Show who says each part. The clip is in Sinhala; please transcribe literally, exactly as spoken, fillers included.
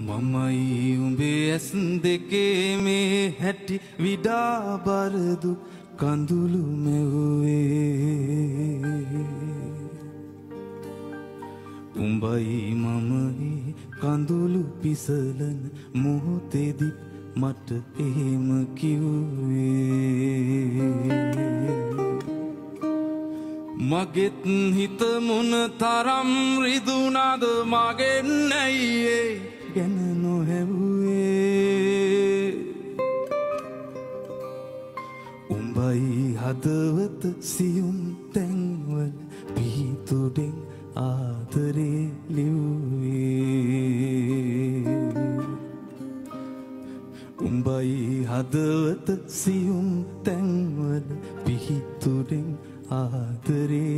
Speaker 1: මමයි උඹේ ඇස් දෙකේ මේ හැටි විඩා බරදු කඳුළු මැව්වේ උඹයි මමයි කඳුළු පිසලන මොහොතේදි මට එහෙම කිව්වේ මගෙත් හිත මොන තරම් රිදුනද මගෙන් නැයියේ ගැන නොහැව්වේ උඹයි හදවත සියුම් තැන්වල පිහිටුඩෙන් ආදරේ ලිව්වේ උඹයි හදවත සියුම් තැන්වල පිහිටුඩෙන් ආදරේ